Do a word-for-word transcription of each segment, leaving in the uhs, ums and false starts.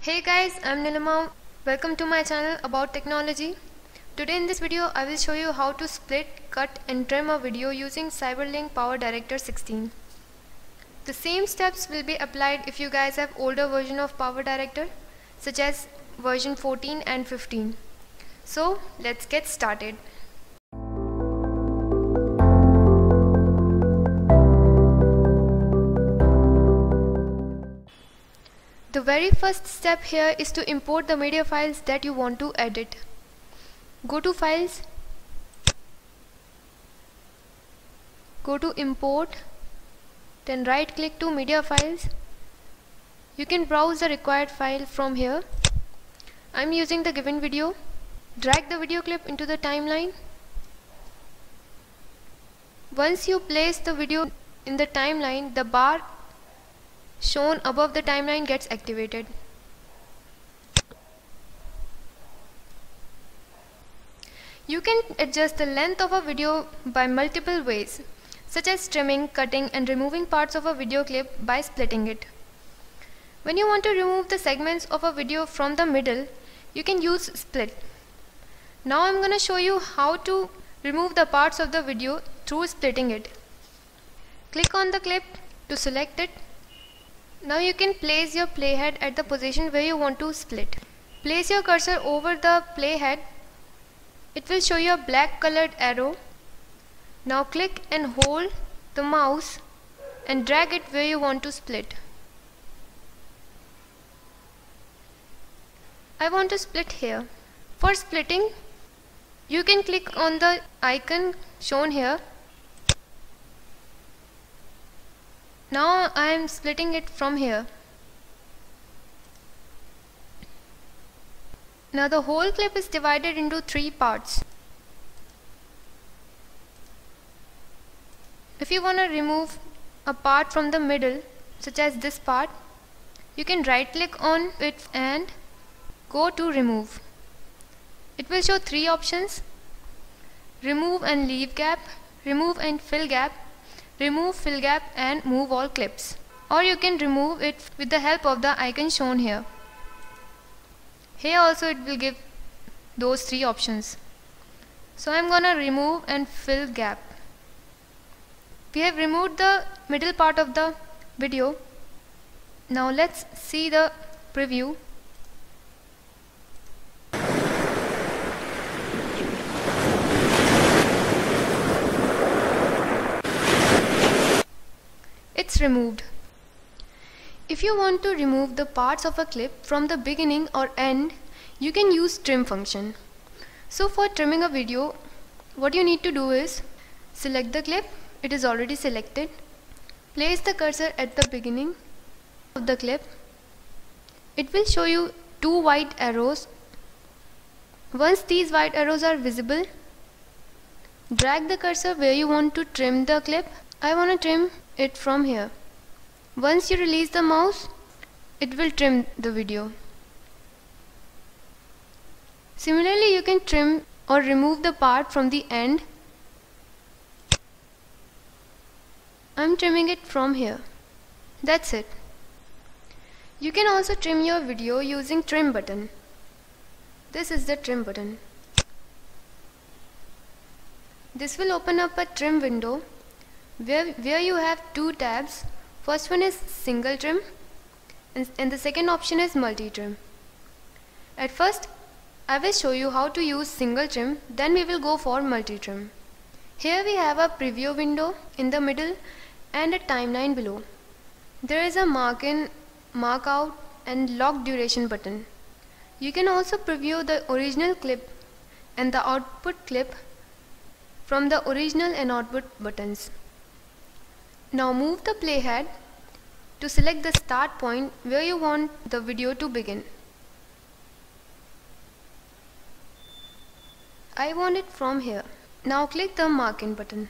Hey guys, I'm Nilima. Welcome to my channel about technology. Today in this video I will show you how to split, cut and trim a video using Cyberlink PowerDirector sixteen. The same steps will be applied if you guys have older version of PowerDirector such as version fourteen and fifteen. So let's get started. The very first step here is to import the media files that you want to edit. Go to Files, go to Import, then right click to Media Files. You can browse the required file from here. I'm using the given video. Drag the video clip into the timeline. Once you place the video in the timeline, the bar shown above the timeline gets activated. You can adjust the length of a video by multiple ways, such as trimming, cutting and removing parts of a video clip by splitting it. When you want to remove the segments of a video from the middle, you can use split. Now I'm gonna show you how to remove the parts of the video through splitting it. Click on the clip to select it. Now you can place your playhead at the position where you want to split. Place your cursor over the playhead. It will show you a black colored arrow. Now click and hold the mouse and drag it where you want to split. I want to split here. For splitting, you can click on the icon shown here. Now I am splitting it from here. Now the whole clip is divided into three parts. If you want to remove a part from the middle, such as this part, you can right click on it and go to Remove. It will show three options: Remove and Leave Gap, Remove and Fill Gap, Remove Fill Gap and Move All Clips. Or you can remove it with the help of the icon shown here. Here also it will give those three options. So I'm gonna remove and fill gap. We have removed the middle part of the video. Now let's see the preview. It's removed. If you want to remove the parts of a clip from the beginning or end, you can use trim function. So for trimming a video, what you need to do is select the clip. It is already selected. Place the cursor at the beginning of the clip. It will show you two white arrows. Once these white arrows are visible, drag the cursor where you want to trim the clip. I want to trim it from here. Once you release the mouse, it will trim the video. Similarly, you can trim or remove the part from the end. I'm trimming it from here. That's it. You can also trim your video using trim button. This is the trim button. This will open up a trim window where, where you have two tabs. First one is single trim and, and the second option is multi trim. At first I will show you how to use single trim, then we will go for multi trim. Here we have a preview window in the middle and a timeline below. There is a mark in, mark out and lock duration button. You can also preview the original clip and the output clip from the original and output buttons. Now move the playhead to select the start point where you want the video to begin. I want it from here. Now click the mark in button.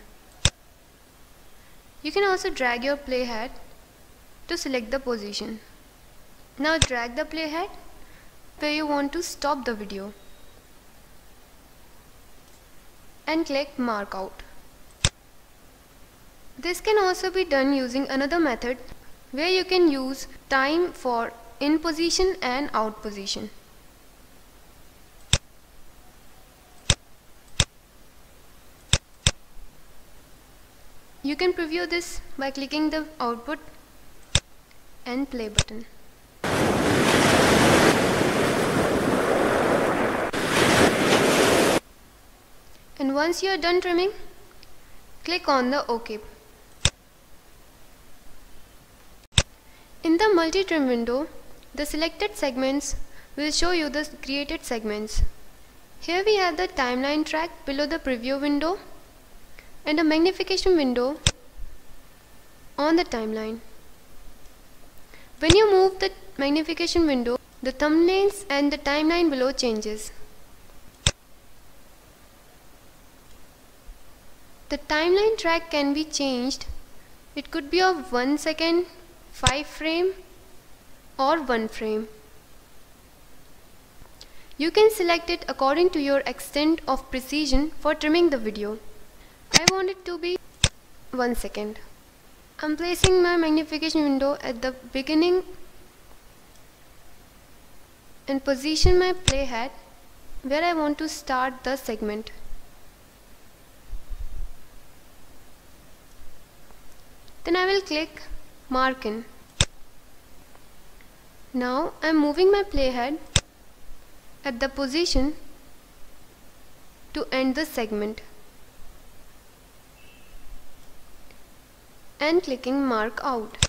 You can also drag your playhead to select the position. Now drag the playhead where you want to stop the video and click mark out. This can also be done using another method where you can use time for in position and out position. You can preview this by clicking the output and play button. And once you are done trimming, click on the OK. In the multi-trim window, the selected segments will show you the created segments. Here we have the timeline track below the preview window and a magnification window on the timeline. When you move the magnification window, the thumbnails and the timeline below changes. The timeline track can be changed. It could be of one second, five frame or one frame. You can select it according to your extent of precision for trimming the video. I want it to be one second. I'm placing my magnification window at the beginning and position my playhead where I want to start the segment. Then I will click Mark In. Now I am moving my playhead at the position to end the segment and clicking Mark Out.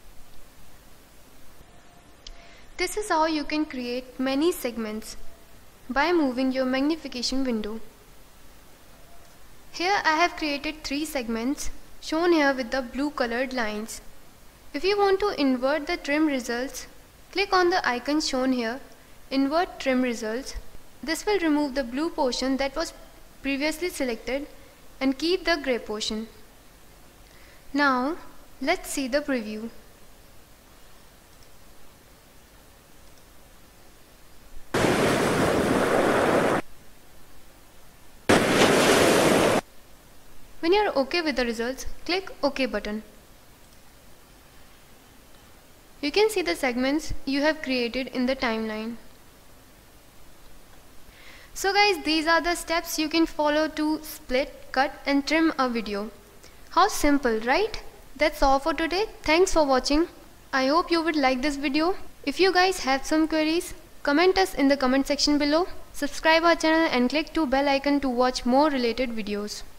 This is how you can create many segments by moving your magnification window. Here I have created three segments shown here with the blue colored lines. If you want to invert the trim results, click on the icon shown here, Invert Trim Results. This will remove the blue portion that was previously selected and keep the grey portion. Now let's see the preview. When you are OK with the results, click OK button. You can see the segments you have created in the timeline. So guys, these are the steps you can follow to split, cut and trim a video. How simple, right? That's all for today. Thanks for watching. I hope you would like this video. If you guys have some queries, comment us in the comment section below. Subscribe our channel and click to bell icon to watch more related videos.